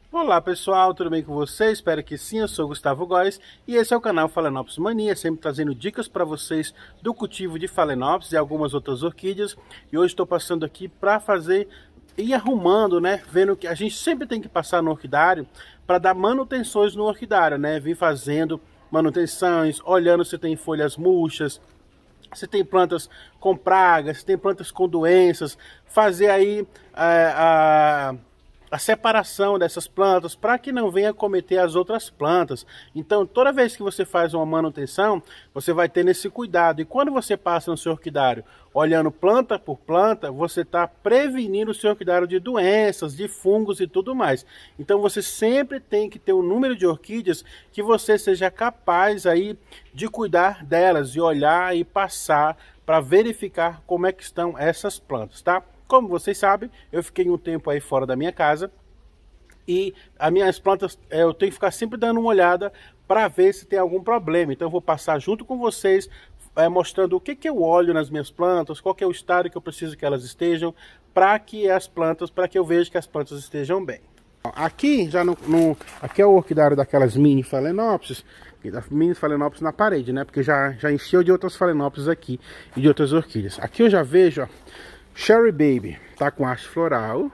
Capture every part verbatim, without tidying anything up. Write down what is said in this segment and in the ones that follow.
Olá pessoal, tudo bem com vocês? Espero que sim, eu sou o Gustavo Góes e esse é o canal Phalaenopsis Mania, sempre trazendo dicas para vocês do cultivo de Phalaenopsis e algumas outras orquídeas. E hoje estou passando aqui para fazer e arrumando, né? Vendo que a gente sempre tem que passar no orquidário para dar manutenções no orquidário, né? Vim fazendo manutenções, olhando se tem folhas murchas, se tem plantas com pragas, se tem plantas com doenças, fazer aí é, a... a separação dessas plantas para que não venha cometer as outras plantas. Então, toda vez que você faz uma manutenção, você vai ter esse cuidado. E quando você passa no seu orquidário, olhando planta por planta, você está prevenindo o seu orquidário de doenças, de fungos e tudo mais. Então, você sempre tem que ter um número de orquídeas que você seja capaz aí de cuidar delas, de olhar e passar para verificar como é que estão essas plantas, tá? Como vocês sabem, eu fiquei um tempo aí fora da minha casa e as minhas plantas, eu tenho que ficar sempre dando uma olhada para ver se tem algum problema. Então eu vou passar junto com vocês, é, mostrando o que, que eu olho nas minhas plantas, qual que é o estado que eu preciso que elas estejam, para que as plantas, para que eu veja que as plantas estejam bem. Aqui, já no, no, aqui é o orquidário daquelas mini Phalaenopsis, mini Phalaenopsis na parede, né? Porque já, já encheu de outras Phalaenopsis aqui e de outras orquídeas. Aqui eu já vejo, ó, Cherry Baby tá com haste floral.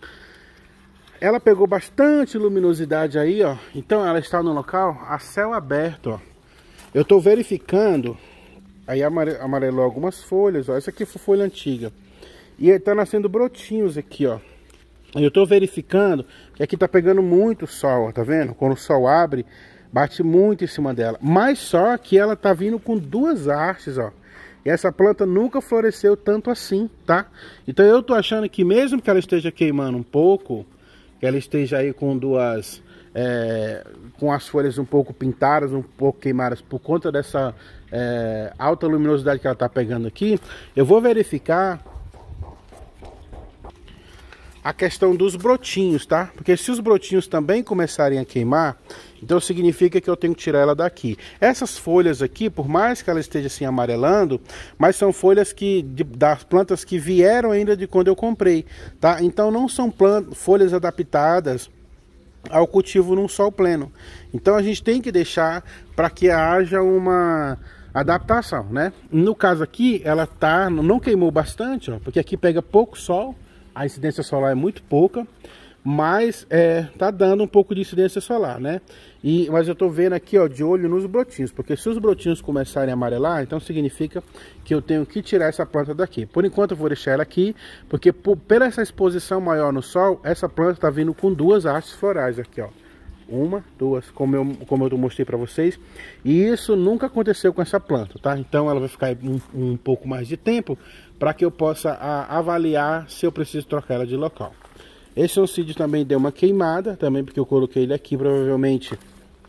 Ela pegou bastante luminosidade aí, ó. Então ela está no local a céu aberto, ó. Eu tô verificando. Aí amarelou algumas folhas, ó. Essa aqui foi folha antiga. E tá nascendo brotinhos aqui, ó. Eu tô verificando que aqui tá pegando muito sol, ó. Tá vendo? Quando o sol abre, bate muito em cima dela. Mas só que ela tá vindo com duas hastes, ó. E essa planta nunca floresceu tanto assim, tá? Então eu tô achando que mesmo que ela esteja queimando um pouco, que ela esteja aí com duas, é, com as folhas um pouco pintadas, um pouco queimadas por conta dessa é, alta luminosidade que ela tá pegando aqui, eu vou verificar a questão dos brotinhos, tá? Porque se os brotinhos também começarem a queimar, então significa que eu tenho que tirar ela daqui. Essas folhas aqui, por mais que ela esteja assim amarelando, mas são folhas que de, das plantas que vieram ainda de quando eu comprei, tá? Então não são plantas, folhas adaptadas ao cultivo num sol pleno. Então a gente tem que deixar para que haja uma adaptação, né? No caso aqui, ela tá, não queimou bastante, ó, porque aqui pega pouco sol. A incidência solar é muito pouca, mas é, tá dando um pouco de incidência solar, né? E, mas eu tô vendo aqui, ó, de olho nos brotinhos, porque se os brotinhos começarem a amarelar, então significa que eu tenho que tirar essa planta daqui. Por enquanto eu vou deixar ela aqui, porque por, pela essa exposição maior no sol, essa planta tá vindo com duas hastes florais aqui, ó. Uma, duas, como eu, como eu mostrei para vocês. E isso nunca aconteceu com essa planta, tá? Então ela vai ficar um, um pouco mais de tempo para que eu possa a, avaliar se eu preciso trocar ela de local. Esse oncídio também deu uma queimada, também porque eu coloquei ele aqui, provavelmente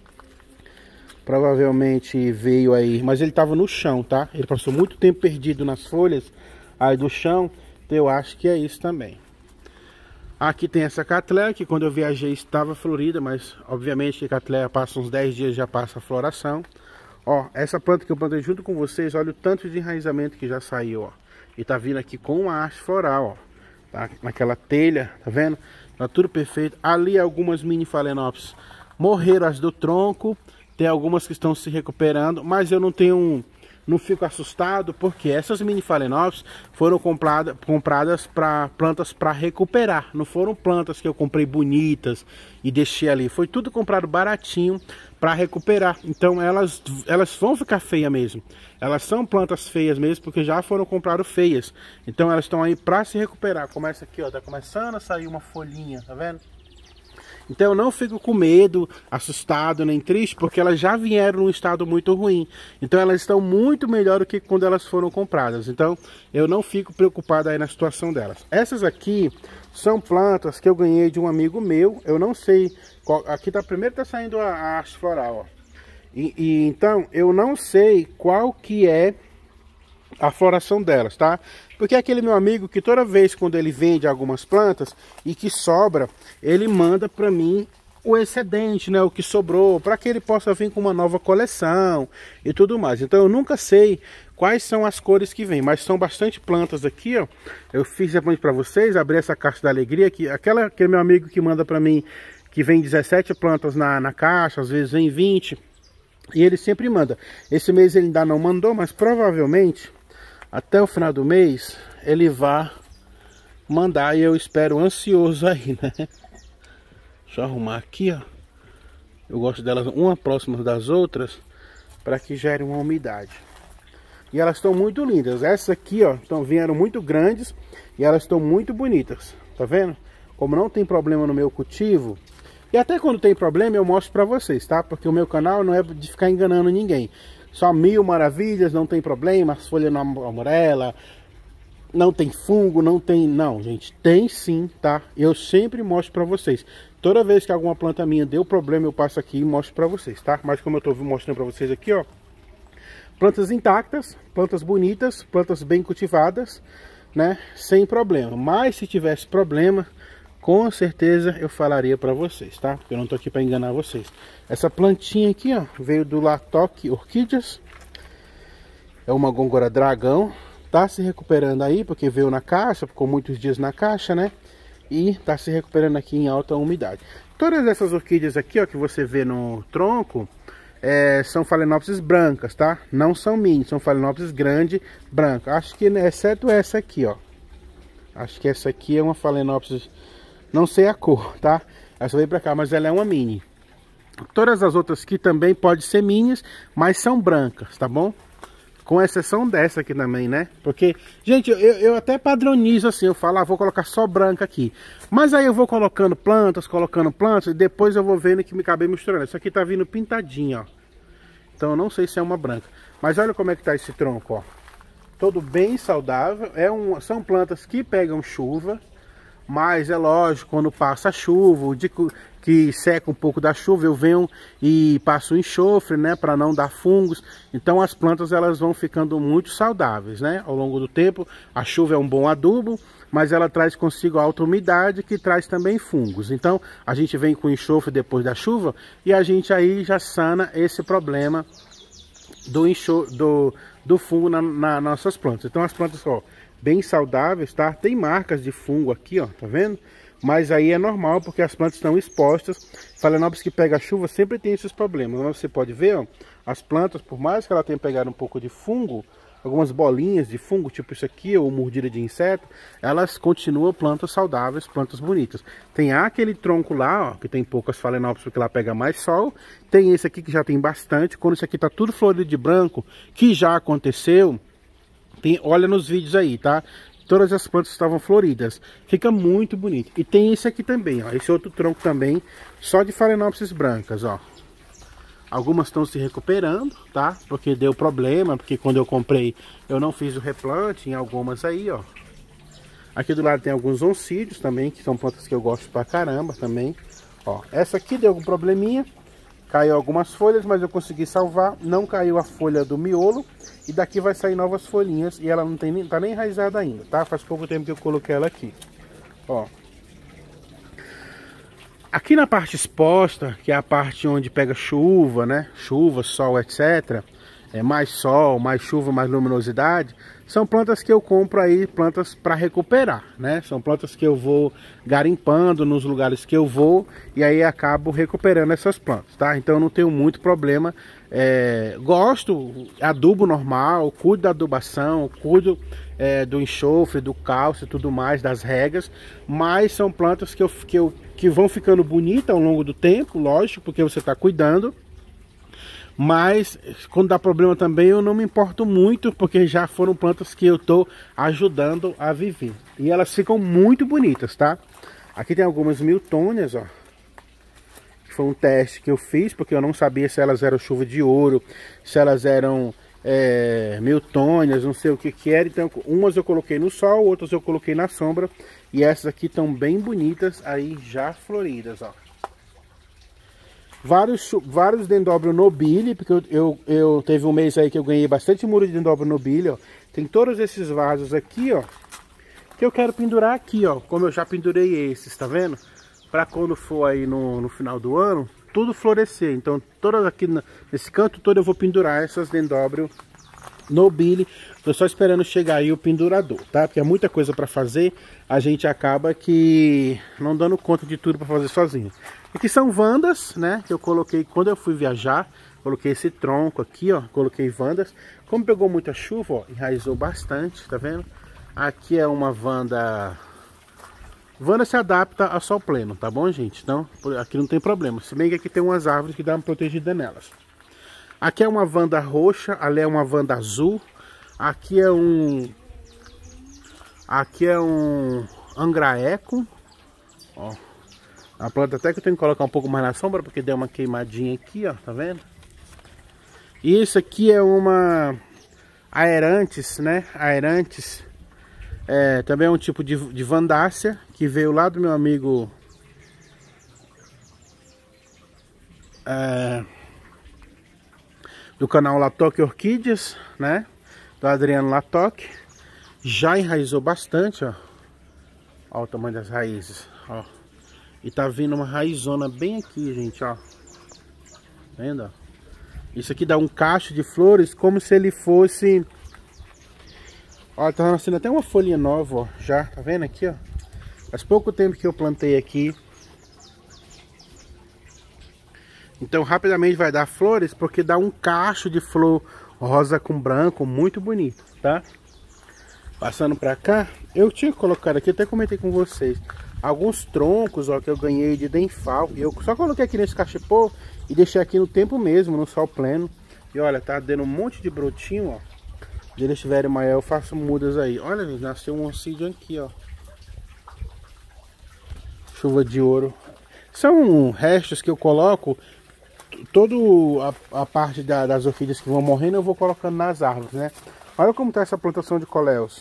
provavelmente veio aí, mas ele estava no chão, tá? Ele passou muito tempo perdido nas folhas aí do chão, então eu acho que é isso também. Aqui tem essa Cattleya, que quando eu viajei estava florida, mas obviamente que Cattleya passa uns dez dias já passa a floração. Ó, essa planta que eu plantei junto com vocês, olha o tanto de enraizamento que já saiu, ó. E tá vindo aqui com uma haste floral, ó. Tá naquela telha, tá vendo? Tá tudo perfeito. Ali algumas mini Phalaenopsis morreram as do tronco. Tem algumas que estão se recuperando, mas eu não tenho... Não fico assustado, porque essas mini Phalaenopsis foram comprada, compradas para plantas para recuperar. Não foram plantas que eu comprei bonitas e deixei ali. Foi tudo comprado baratinho para recuperar. Então elas, elas vão ficar feias mesmo. Elas são plantas feias mesmo, porque já foram compradas feias. Então elas estão aí para se recuperar. Começa aqui, ó, tá começando a sair uma folhinha, tá vendo? Então eu não fico com medo, assustado, nem triste, porque elas já vieram num estado muito ruim. Então elas estão muito melhor do que quando elas foram compradas. Então eu não fico preocupado aí na situação delas. Essas aqui são plantas que eu ganhei de um amigo meu. Eu não sei qual... Aqui tá, primeiro tá saindo a, a haste floral, ó. E, e então eu não sei qual que é a floração delas, tá? Porque é aquele meu amigo que toda vez quando ele vende algumas plantas e que sobra, ele manda para mim o excedente, né, o que sobrou, para que ele possa vir com uma nova coleção e tudo mais. Então eu nunca sei quais são as cores que vem, mas são bastante plantas aqui, ó. Eu fiz depois para vocês, abri essa caixa da alegria, que aquela que é meu amigo que manda para mim, que vem dezessete plantas na, na caixa, às vezes vem vinte. E ele sempre manda. Esse mês ele ainda não mandou, mas provavelmente até o final do mês ele vai mandar. E eu espero ansioso aí, né? Deixa eu arrumar aqui, ó. Eu gosto delas uma próxima das outras, para que gere uma umidade. E elas estão muito lindas. Essas aqui, ó, tão, vieram muito grandes e elas estão muito bonitas. Tá vendo? Como não tem problema no meu cultivo, e até quando tem problema eu mostro para vocês, tá? Porque o meu canal não é de ficar enganando ninguém. Só mil maravilhas, não tem problema, as folhas não amarela, não tem fungo, não tem... Não, gente, tem sim, tá? Eu sempre mostro para vocês. Toda vez que alguma planta minha deu problema, eu passo aqui e mostro para vocês, tá? Mas como eu tô mostrando para vocês aqui, ó, plantas intactas, plantas bonitas, plantas bem cultivadas, né? Sem problema. Mas se tivesse problema, com certeza eu falaria para vocês, tá? Porque eu não tô aqui para enganar vocês. Essa plantinha aqui, ó, veio do Latoque Orquídeas. É uma gôngora dragão. Tá se recuperando aí, porque veio na caixa, ficou muitos dias na caixa, né? E tá se recuperando aqui em alta umidade. Todas essas orquídeas aqui, ó, que você vê no tronco, é, são Phalaenopsis brancas, tá? Não são mini, são Phalaenopsis grande, branca. Acho que, exceto essa aqui, ó. Acho que essa aqui é uma Phalaenopsis, não sei a cor, tá? Essa veio pra cá, mas ela é uma mini. Todas as outras aqui também podem ser minis, mas são brancas, tá bom? Com exceção dessa aqui também, né? Porque, gente, eu, eu até padronizo assim, eu falo, ah, vou colocar só branca aqui. Mas aí eu vou colocando plantas, colocando plantas, e depois eu vou vendo que me acabei misturando. Essa aqui tá vindo pintadinha, ó. Então eu não sei se é uma branca. Mas olha como é que tá esse tronco, ó. Todo bem saudável. É um, são plantas que pegam chuva. Mas é lógico, quando passa a chuva, o dia que seca um pouco da chuva, eu venho e passo o enxofre, né, para não dar fungos. Então as plantas elas vão ficando muito saudáveis, né, ao longo do tempo. A chuva é um bom adubo, mas ela traz consigo alta umidade, que traz também fungos. Então a gente vem com enxofre depois da chuva e a gente aí já sana esse problema do, enxofre, do, do fungo nas na nossas plantas. Então as plantas, ó, bem saudáveis, tá? Tem marcas de fungo aqui, ó, tá vendo? Mas aí é normal, porque as plantas estão expostas. Phalaenopsis que pega chuva sempre tem esses problemas. Você pode ver, ó, as plantas, por mais que ela tenha pegado um pouco de fungo, algumas bolinhas de fungo, tipo isso aqui, ou mordida de inseto, elas continuam plantas saudáveis, plantas bonitas. Tem aquele tronco lá, ó, que tem poucas Phalaenopsis, porque lá pega mais sol. Tem esse aqui que já tem bastante. Quando esse aqui tá tudo florido de branco, que já aconteceu, tem, olha nos vídeos aí, tá? Todas as plantas estavam floridas. Fica muito bonito. E tem esse aqui também, ó. Esse outro tronco também, só de Phalaenopsis brancas, ó. Algumas estão se recuperando, tá? Porque deu problema, porque quando eu comprei, eu não fiz o replante em algumas aí, ó. Aqui do lado tem alguns oncídios também, que são plantas que eu gosto pra caramba também. Ó, essa aqui deu algum probleminha. Caiu algumas folhas, mas eu consegui salvar. Não caiu a folha do miolo. E daqui vai sair novas folhinhas. E ela não tem nem, tá nem enraizada ainda, tá? Faz pouco tempo que eu coloquei ela aqui. Ó. Aqui na parte exposta, que é a parte onde pega chuva, né? Chuva, sol, etcétera. É mais sol, mais chuva, mais luminosidade. São plantas que eu compro aí, plantas para recuperar, né? São plantas que eu vou garimpando nos lugares que eu vou e aí acabo recuperando essas plantas, tá? Então eu não tenho muito problema. É, gosto, adubo normal, cuido da adubação, cuido é, do enxofre, do cálcio e tudo mais, das regas. Mas são plantas que, eu, que, eu, que vão ficando bonitas ao longo do tempo, lógico, porque você está cuidando. Mas quando dá problema também eu não me importo muito, porque já foram plantas que eu estou ajudando a viver. E elas ficam muito bonitas, tá? Aqui tem algumas miltônias, ó. Foi um teste que eu fiz, porque eu não sabia se elas eram chuva de ouro, se elas eram é, miltônias, não sei o que que era. Então umas eu coloquei no sol, outras eu coloquei na sombra. E essas aqui estão bem bonitas, aí já floridas, ó. Vários, vários Dendrobium nobile, porque eu, eu, eu teve um mês aí que eu ganhei bastante muro de Dendrobium nobile, ó. Tem todos esses vasos aqui, ó, que eu quero pendurar aqui, ó, como eu já pendurei esses, tá vendo? Para quando for aí no, no final do ano, tudo florescer. Então, todas aqui nesse canto todo eu vou pendurar essas Dendrobium nobile. Tô só esperando chegar aí o pendurador, tá? Porque é muita coisa para fazer, a gente acaba que não dando conta de tudo para fazer sozinho. Aqui são vandas, né? Que eu coloquei quando eu fui viajar. Coloquei esse tronco aqui, ó. Coloquei vandas. Como pegou muita chuva, ó, enraizou bastante, tá vendo? Aqui é uma vanda... Vanda se adapta a sol pleno, tá bom, gente? Então, aqui não tem problema. Se bem que aqui tem umas árvores que dá uma protegida nelas. Aqui é uma vanda roxa, ali é uma vanda azul. Aqui é um... Aqui é um angraeco. Ó. A planta até que eu tenho que colocar um pouco mais na sombra, porque deu uma queimadinha aqui, ó. Tá vendo? E isso aqui é uma... Aerantes, né? Aerantes. É, também é um tipo de, de vandácea, que veio lá do meu amigo... É, do canal Latoque Orquídeas, né? Do Adriano Latoque. Já enraizou bastante, ó. Olha o tamanho das raízes, ó. E tá vindo uma raizona bem aqui, gente, ó. Tá vendo, ó? Isso aqui dá um cacho de flores como se ele fosse... Ó, tá nascendo até uma folhinha nova, ó. Já, tá vendo aqui, ó? Faz pouco tempo que eu plantei aqui. Então rapidamente vai dar flores, porque dá um cacho de flor rosa com branco, muito bonito, tá? Passando pra cá, eu tinha colocado aqui, até comentei com vocês, alguns troncos, ó, que eu ganhei de Denfal. Eu só coloquei aqui nesse cachepô e deixei aqui no tempo mesmo, no sol pleno. E olha, tá dando um monte de brotinho, ó. Se eles estiverem maior, eu faço mudas aí. Olha, nasceu um oncídio aqui, ó. Chuva de ouro. São restos que eu coloco. Toda a, a parte da, das orquídeas que vão morrendo, eu vou colocando nas árvores, né? Olha como tá essa plantação de coléus.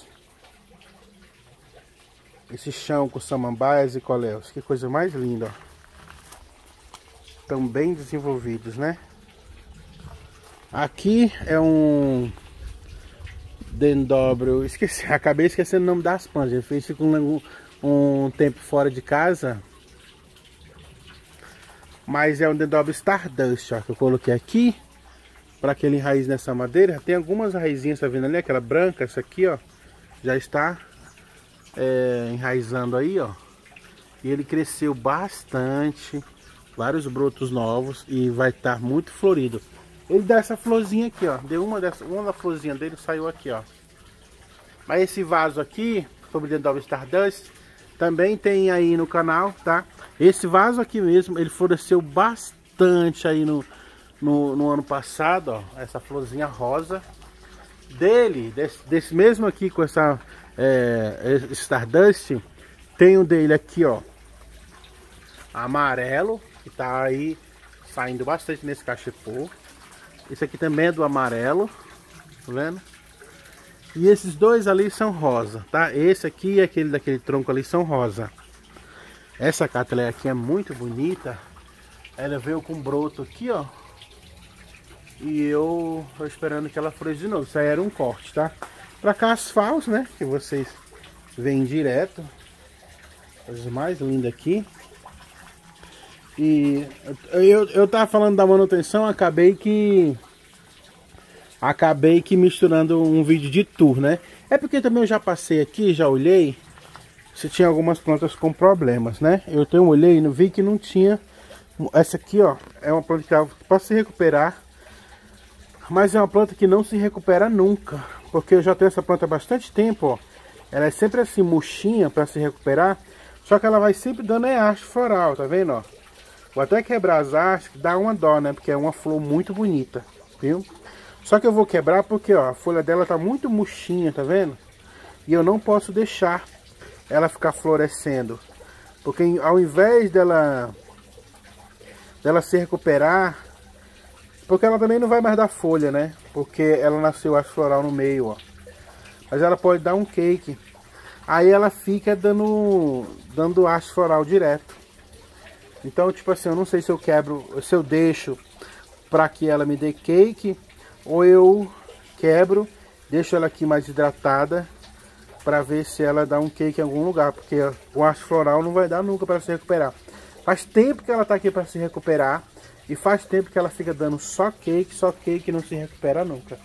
Esse chão com samambaias e coléus. Que coisa mais linda, ó. Estão bem desenvolvidos, né? Aqui é um dendróbio. Esqueci, acabei esquecendo o nome das plantas. Eu fiz um, um tempo fora de casa. Mas é um dendróbio Stardust, ó, que eu coloquei aqui. Para que ele enraize nessa madeira. Tem algumas raizinhas, tá vendo ali? Aquela branca, essa aqui, ó. Já está é, enraizando aí, ó. E ele cresceu bastante. Vários brotos novos. E vai estar muito florido. Ele dá essa florzinha aqui, ó. Deu uma dessa, uma da florzinha dele saiu aqui, ó. Mas esse vaso aqui, sobre dendróbio Stardust, também tem aí no canal, tá? Esse vaso aqui mesmo, ele floresceu bastante aí no, no, no ano passado, ó. Essa florzinha rosa. Dele, desse, desse mesmo aqui com essa é, Stardust, tem um dele aqui, ó. Amarelo, que tá aí saindo bastante nesse cachepô. Esse aqui também é do amarelo, tá vendo? E esses dois ali são rosa, tá? Esse aqui e aquele daquele tronco ali são rosa. Essa catleia aqui é muito bonita. Ela veio com broto aqui, ó. E eu tô esperando que ela floresça de novo. Isso aí era um corte, tá? Pra cá as falsas, né? Que vocês veem direto. Coisa mais linda aqui. E eu, eu tava falando da manutenção, acabei que... Acabei que misturando um vídeo de tour, né? É porque também eu já passei aqui, já olhei se tinha algumas plantas com problemas, né? Eu tenho olhei e vi que não tinha. Essa aqui, ó, é uma planta que pode se recuperar. Mas é uma planta que não se recupera nunca. Porque eu já tenho essa planta há bastante tempo, ó. Ela é sempre assim, murchinha para se recuperar. Só que ela vai sempre dando é haste floral, tá vendo, ó? Vou até quebrar as hastes, que dá uma dó, né? Porque é uma flor muito bonita, viu? Só que eu vou quebrar porque, ó, a folha dela tá muito murchinha, tá vendo? E eu não posso deixar ela ficar florescendo. Porque ao invés dela, dela se recuperar... Porque ela também não vai mais dar folha, né? Porque ela nasceu haste floral no meio, ó. Mas ela pode dar um cake. Aí ela fica dando, dando haste floral direto. Então, tipo assim, eu não sei se eu quebro, se eu deixo pra que ela me dê cake... Ou eu quebro, deixo ela aqui mais hidratada para ver se ela dá um cake em algum lugar, porque o haste floral não vai dar nunca para se recuperar. Faz tempo que ela está aqui para se recuperar e faz tempo que ela fica dando só cake, só cake e não se recupera nunca.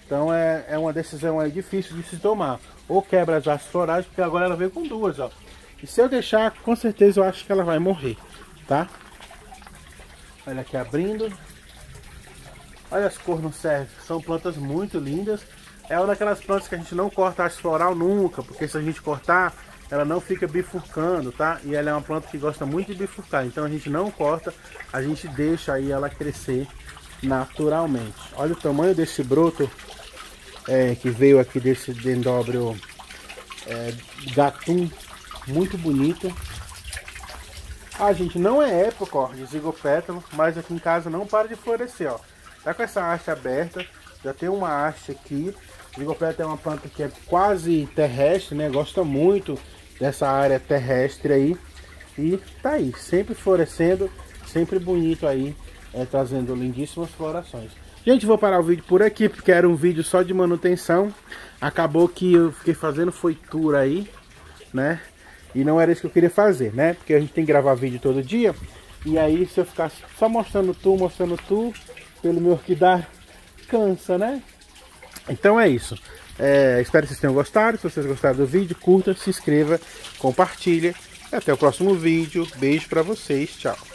Então é, é uma decisão aí difícil de se tomar. Ou quebra as hastes florais, porque agora ela veio com duas, ó. E se eu deixar, com certeza eu acho que ela vai morrer, tá? Olha aqui abrindo. Olha as cores no serve, são plantas muito lindas. É uma daquelas plantas que a gente não corta a haste floral nunca, porque se a gente cortar, ela não fica bifurcando, tá? E ela é uma planta que gosta muito de bifurcar, então a gente não corta, a gente deixa aí ela crescer naturalmente. Olha o tamanho desse broto é, que veio aqui desse dendróbio é, gatum, muito bonito. Ah, gente, não é época, ó, de zigopétalo, mas aqui em casa não para de florescer, ó. Tá com essa haste aberta, já tem uma haste aqui. Zigopétalo é uma planta que é quase terrestre, né? Gosta muito dessa área terrestre aí. E tá aí, sempre florescendo, sempre bonito aí, é, trazendo lindíssimas florações. Gente, vou parar o vídeo por aqui, porque era um vídeo só de manutenção. Acabou que eu fiquei fazendo foi tour aí, né? E não era isso que eu queria fazer, né? Porque a gente tem que gravar vídeo todo dia. E aí, se eu ficar só mostrando tu, mostrando tu, pelo meu orquidar, cansa, né? Então é isso. É, espero que vocês tenham gostado. Se vocês gostaram do vídeo, curta, se inscreva, compartilha. E até o próximo vídeo. Beijo pra vocês. Tchau.